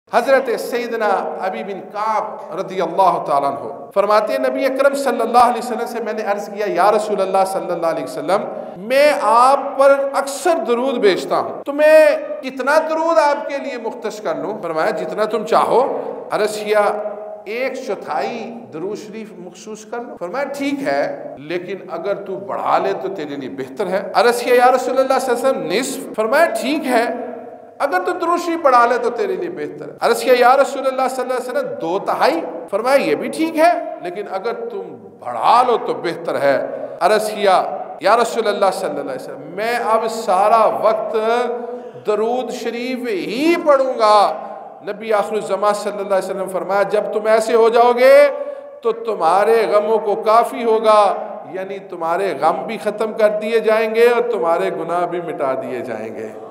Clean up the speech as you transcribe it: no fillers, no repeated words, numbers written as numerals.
हजरत सैयदना अबी बिन काब रदियल्लाहु ताला अन्हु फरमाते हैं, नबी अकरम सल्लल्लाहु अलैहि वसल्लम से मैंने अर्ज किया, या रसूल अल्लाह सल्लल्लाहु अलैहि वसल्लम, मैं आप पर अक्सर दरूद भेजता हूँ, तो मैं कितना दरूद आपके लिए मुख्तस कर लूँ? फरमाया, जितना तुम चाहो। अर्ज किया, 1/4 दरूद शरीफ मखसूस कर लो। फरमाया, ठीक है, लेकिन अगर तू बढ़ा ले तो तेरे लिए बेहतर है। अर्ज किया, या रसूल अल्लाह सल्लल्लाहु अलैहि वसल्लम, निस्फ? फरमाया, ठीक है, अगर तू दरूद शरीफ बढ़ा ले तो तेरे लिए बेहतर है। अर्ज किया, या रसूल अल्लाह सल्लल्लाहु अलैहि वसल्लम, 2/3? फरमाया, ये भी ठीक है, लेकिन अगर तुम बढ़ा लो तो बेहतर है। अर्ज किया, या रसूल अल्लाह सल्लल्लाहु अलैहि वसल्लम, मैं अब सारा वक्त दरूद शरीफ ही पढ़ूंगा। नबी आखिरुज़्ज़मान सल्लल्लाहु अलैहि वसल्लम फरमाया, जब तुम ऐसे हो जाओगे तो तुम्हारे गमों को काफ़ी होगा, यानी तुम्हारे गम भी ख़त्म कर दिए जाएंगे और तुम्हारे गुनाह भी मिटा दिए जाएंगे।